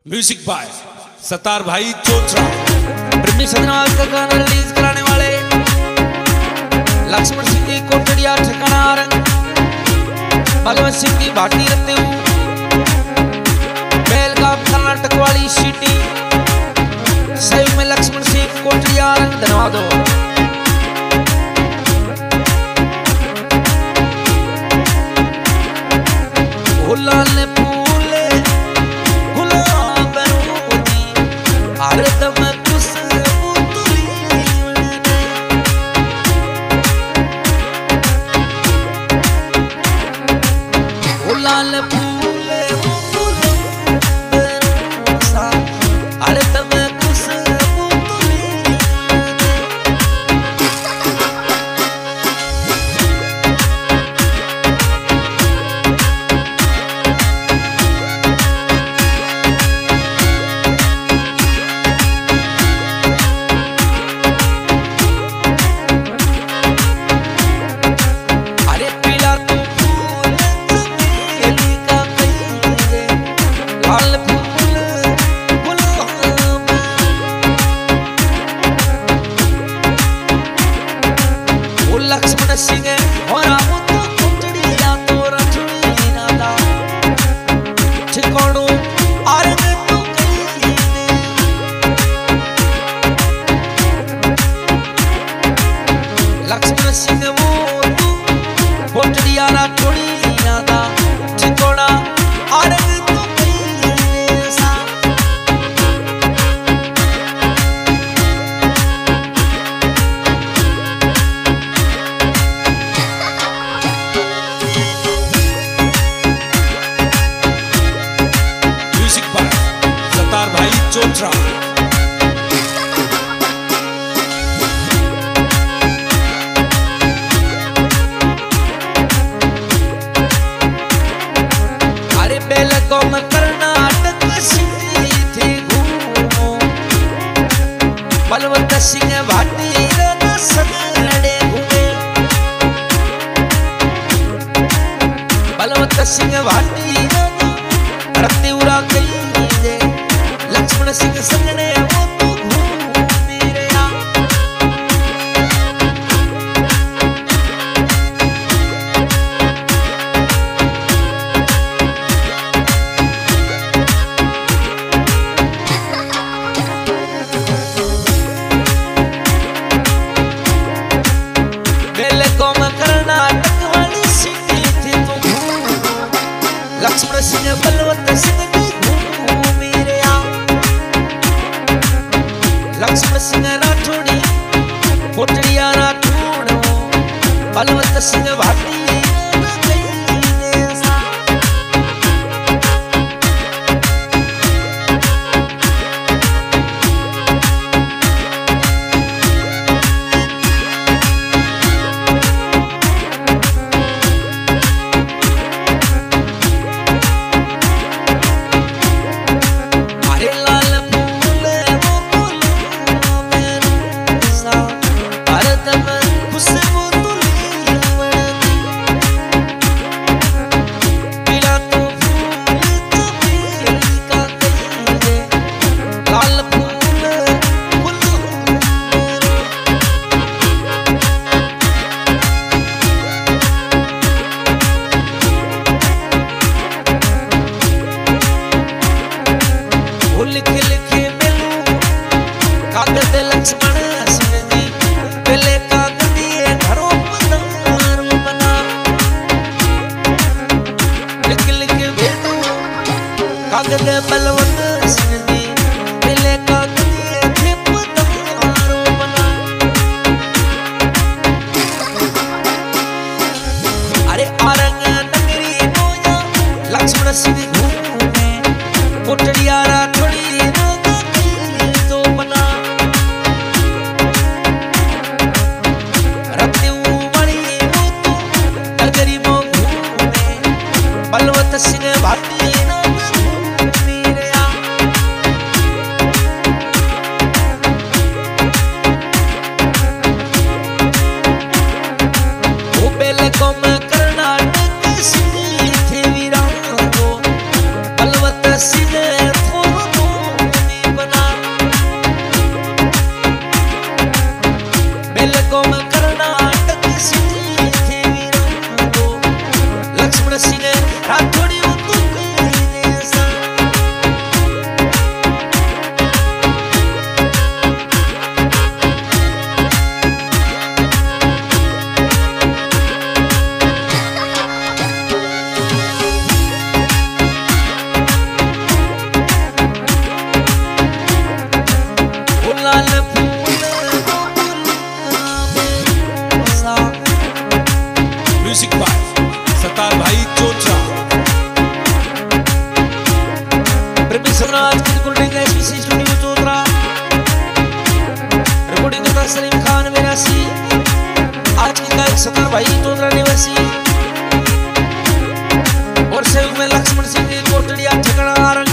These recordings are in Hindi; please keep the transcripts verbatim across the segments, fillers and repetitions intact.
म्यूजिक बाय सतार भाई चोचरा। प्रेमी सदनाज का गाना रिलीज कराने वाले लक्ष्मण सिंह की कोटड़िया ठिकाना रंग, भगवत सिंह की भाटी रहते हूँ, बेलगाम कर्नाटक वाली सिटी, सहयोग में लक्ष्मण सिंह कोटड़िया रंग। धन्यवाद हो। लाल फूले गुलाब रोजी हरदम खुशबू तुली, लाल फूले गुलाब रोसा हरदम खुशबू तुली। लक्ष्मण सिंह और तो कुटड़िया तो रचनी नादा ठिकानो आरन तो कहीं लक्ष्मण सिंह वो तू कुटड़िया ना छोड़ी नादा ठिकाना आरन तो कहीं सा। सतार भाई चोचरा। अरे बेलगाम कर्नाटक थी घूमो, बलवंत सिंह भाटी सगड़े घूमे, बलवंत सिंह भाटी रत्तीउरा कई लक्ष्मण सिंह संगने वो तो घूमे रहा। बेलगाम कर्नाटक वाली सिटी थी तो लक्ष्मण सिंह बलवंत सिंह लक्ष्मण सिंह राठौड़ी कोटड़िया राठौड़ो, बलवंत सिंह भाटी लिखे लिखे मिलू कागज लक्ष्मण सिंह जी पहले कागज दिए घरों पधारो बना, लिख लिख भेजू कागज बलवंत सिंह जी पहले कागज दिए थे पधारो बना। अरे आरंग नगरी नोया लक्ष्मण सिंह घूमे, कोटड़िया राठौड़ी तो बना, रत्ती वाली वो तो नगरी में घूमे, बलवंत सिंह भाटी घूमे रहा। वो बेलगाम कर्नाटक सिटी थी वीरानो, बलवंत सिंह करना आज की रिकॉर्डिंग है एसपीसी स्टूडियो चौधरा। रिकॉर्डिंग करता सलीम खान मेरासी। आज की गायक सतार भाई चौधरा निवासी और सहयोग में लक्ष्मण सिंह जी कोटड़िया ठिकाना आरंग,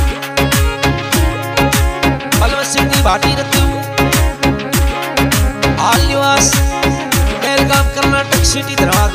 बलवंत सिंह जी भाटी रतू, आल निवास बेलगाम कर्नाटक सिटी धर्मा